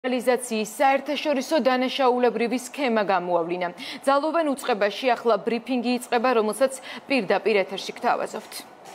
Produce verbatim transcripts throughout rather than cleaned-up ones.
რეალიზაციის საერთაშორისო დანაშაულებრივი სქემა გამოავლინა. ძალოვან უწყებაში ახლა ბრიფინგი იწყება, რომელსაც პირდაპირ ეთერში გთავაზობთ.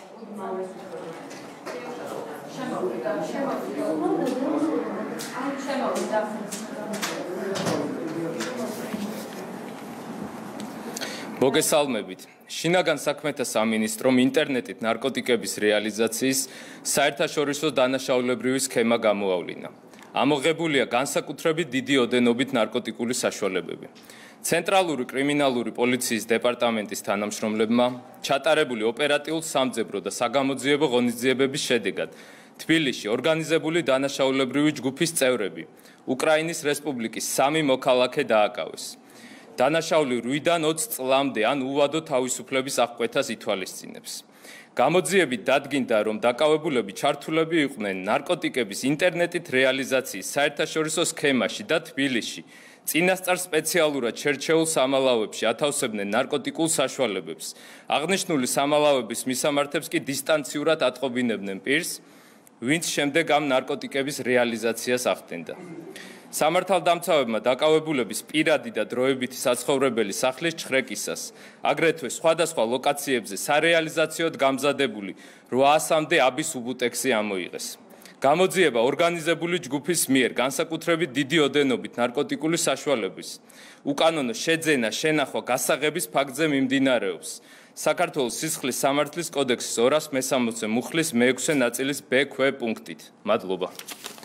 მოგესალმებით. შინაგან საქმეთა სამინისტრომ ინტერნეტით ნარკოტიკების რეალიზაციის საერთაშორისო დანაშაულებრივი სქემა გამოავლინა. ამოღებულია განსაკუთრებით დიდი ოდენობით ნარკოტიკული საშუალებები. ცენტრალური კრიმინალური პოლიციის დეპარტამენტის თანამშრომლებმა ჩატარებული ოპერატიულ-სამძებრო და საგამოძიებო ღონისძიებების შედეგად თბილისში ორგანიზებული დანაშაულებრივი ჯგუფის წევრები უკრაინის რესპუბლიკის სამი მოქალაქე დააკავეს. დანაშაული რვიდან ოცი წლამდე ან უვადო თავისუფლების აღკვეთას ითვალისწინებს. გამოძიებით დადგინდა, რომ დაკავებულები ჩართულები იყვნენ ნარკოტიკების ინტერნეტით რეალიზაციის საერთაშორისო სქემაში და თბილისში წინასწარ სპეციალურად შერჩეულ სამალავებში ათავსებდნენ ნარკოტიკულ საშუალებებს. აღნიშნული სამალავების მისამართებს კი დისტანციურად ატყობინებდნენ პირს, ვინც შემდეგ ამ ნარკოტიკების რეალიზაციას ახდენდა. სამართალდამცავებმა დაკავებულების პირადი და დროებითი საცხოვრებელი სახლის ჩხრეკისას, აგრეთვე სხვადასხვა ლოკაციებზე სარეალიზაციოდ გამზადებული რვაასამდე აბის უბუტექსი ამოიღეს. გამოძიება ორგანიზებული ჯგუფის მიერ განსაკუთრებით დიდი ოდენობით ნარკოტიკული საშუალების უკანონო შეძენა, შენახვა, გასაღების ფაქტზე მიმდინარეობს. საქართველოს სისხლის სამართლის კოდექსის ორას მესამოცე მუხლის მეექვსე ნაწილის ბ ქვე პუნქტით. მადლობა.